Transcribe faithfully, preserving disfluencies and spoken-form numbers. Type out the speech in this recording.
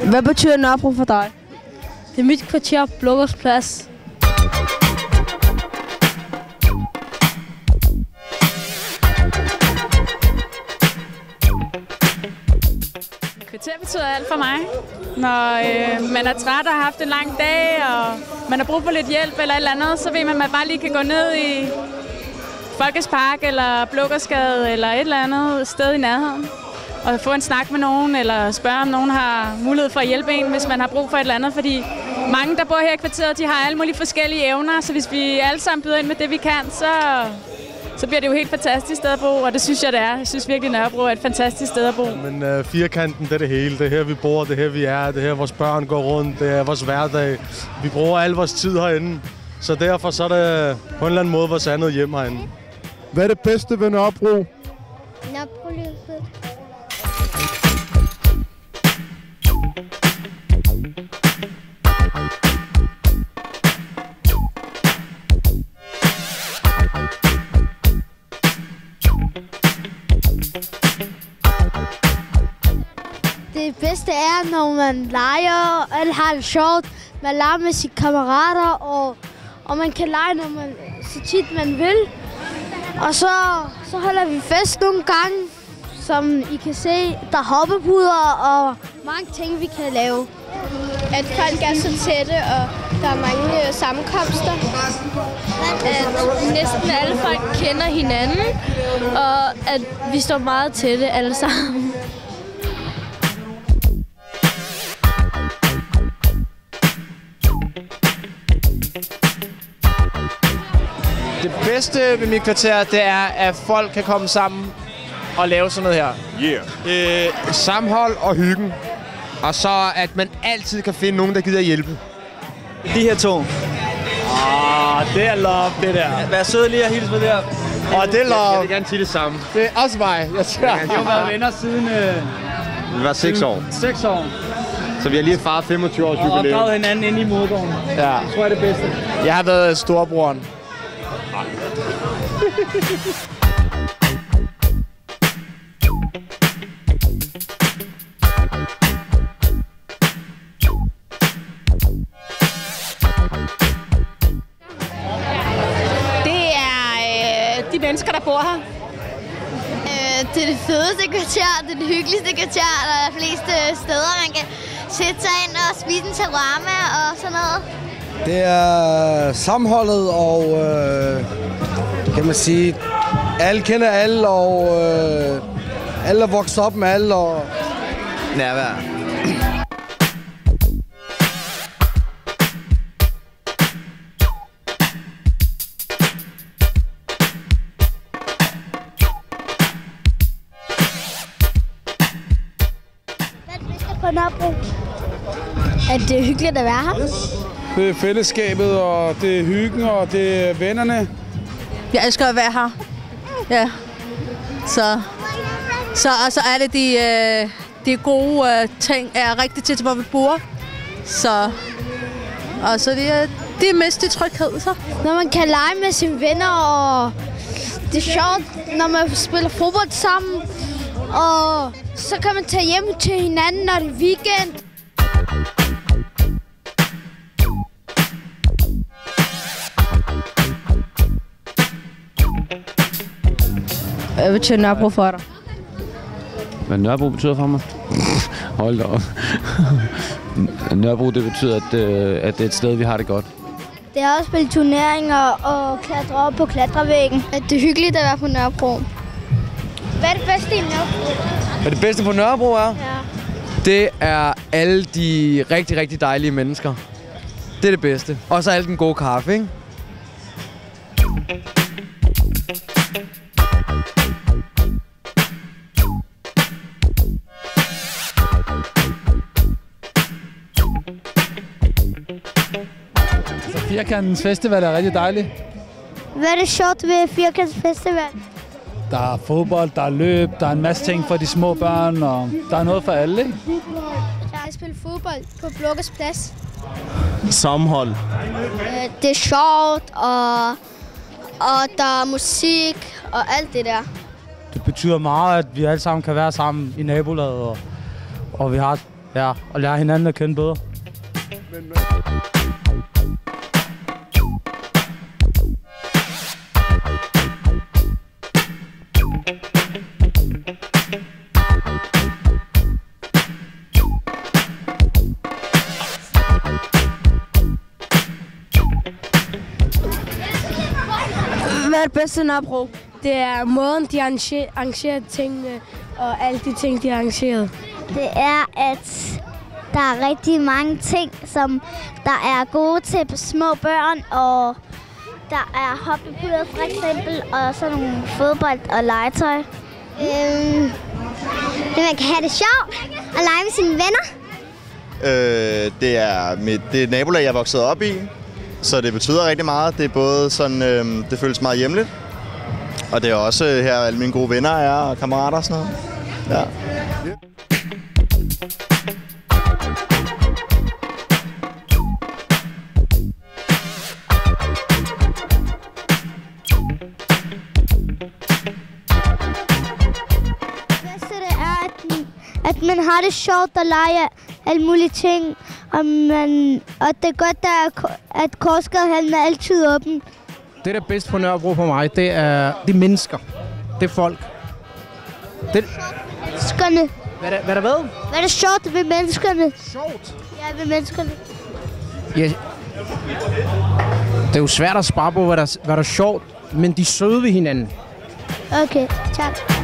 Hvad betyder Nørrebro for dig? Det er mit kvarter, Blokkers Plads. Kvarter betyder alt for mig. Når øh, man er træt og har haft en lang dag, og man har brug for lidt hjælp eller et eller andet, så ved man, at man bare lige kan gå ned i Folkets Park eller Blågårdsgade eller et eller andet sted i nærheden. Og få en snak med nogen, eller spørge, om nogen har mulighed for at hjælpe en, hvis man har brug for et eller andet. Fordi mange, der bor her i kvarteret, de har alle mulige forskellige evner, så hvis vi alle sammen byder ind med det, vi kan, så, så bliver det jo helt fantastisk sted at bo, og det synes jeg, det er. Jeg synes virkelig, Nørrebro er et fantastisk sted at bo. Men øh, firkanten, det er det hele. Det er her, vi bor, det er her, vi er, det er her, vores børn går rundt, det er vores hverdag. Vi bruger al vores tid herinde, så derfor så er det på en eller anden måde vores andet hjem herinde. Hvad er det bedste ved Nørrebro? Nørrebro-lyset. Det bedste er, når man leger, og alle har det sjovt. Man leger med sine kammerater, og, og man kan lege, når man, så tit man vil. Og så, så holder vi fest nogle gange, som I kan se. Der er hoppepuder og mange ting, vi kan lave. At folk er så tætte, og der er mange øh, sammenkomster. At næsten alle folk kender hinanden, og at vi står meget tætte alle sammen. Det bedste ved mit kvarter, det er, at folk kan komme sammen og lave sådan noget her. Yeah. Øh, sammenhold og hyggen. Og så, at man altid kan finde nogen, der gider hjælpe. De her to. Ah, det er love, det der. Vær sød lige at hilse på det her. Og det er love. Jeg vil gerne sige det samme. Det er også mig. Jeg siger. Vi har været venner siden... Øh, Vi var seks år. Seks år. Så vi har lige fejret femogtyve års jubilæum. Og opdraget hinanden inde i modgården. Ja. Jeg tror jeg det bedste. Jeg har været storebroren. Det er øh, de mennesker, der bor her. Øh, det er det fedeste kvarter, det er det hyggeligste kvarter. Der er fleste steder, man kan sætte sig ind og spise en shawarma og sådan noget. Det er sammenholdet og, øh, kan man sige, alle kender alle, og øh, alle er vokset op med alle, og Nærvær. Hvad er det bedste på Nørrebro? At det er hyggeligt at være her. Det er fællesskabet, og det er hyggen, og det er vennerne. Jeg elsker at være her. Ja. Så, så altså alle de, øh, de gode øh, ting er rigtig tæt, hvor vi bor. Så, og så det er, det er mest i tryghed, så. Når man kan lege med sine venner, og det er sjovt, når man spiller fodbold sammen. Og så kan man tage hjem til hinanden, når det er weekend. Hvad betyder Nørrebro for dig? Hvad Nørrebro betyder for mig? Hold da op. Nørrebro, det betyder, at, øh, at det er et sted, vi har det godt. Det er også spille turneringer og klatre op på klatrevæggen. At det er hyggeligt at være på Nørrebro. Hvad er det bedste i Nørrebro? Hvad det bedste på Nørrebro er? Ja. Det er alle de rigtig, rigtig dejlige mennesker. Det er det bedste. Og så al den gode kaffe, ikke? Firkantens Festival er rigtig dejlig. Hvad er det sjovt ved Firkantens Festival? Der er fodbold, der er løb, der er en masse ting for de små børn, og der er noget for alle, ikke? Jeg har spillet fodbold på Blokkers Plads. Sammenhold. Det er sjovt, og, og der er musik og alt det der. Det betyder meget, at vi alle sammen kan være sammen i nabolaget, og, og vi har Ja, og lære hinanden at kende bedre. Hvad er det bedste Nørrebro? Det er måden, de arrangerer, arrangerer tingene, og alle de ting, de har arrangeret. Det er, at der er rigtig mange ting, som der er gode til små børn, og der er hoppepuder for eksempel, og sådan nogle fodbold og legetøj. Øhm, man kan have det sjovt og lege med sine venner. Øh, det er mit, det er et nabolag, jeg er vokset op i, så det betyder rigtig meget. Det er både sådan, øh, det føles meget hjemligt, og det er også her, alle mine gode venner er og kammerater og sådan noget. Ja. At man har det sjovt og leger alle mulige ting, og, man, og det er godt, der, at Korsgadehallen er altid åben. Det, der er bedst på Nørrebro for mig, det er de mennesker. Det er folk. Det... Menneskerne. Hvad er der, hvad er der hvad? Hvad er det sjovt ved menneskerne? Sjovt? Ja, ved menneskerne. Ja. Det er jo svært at spare på, hvad der, hvad der er sjovt, men de er søde ved hinanden. Okay, tak.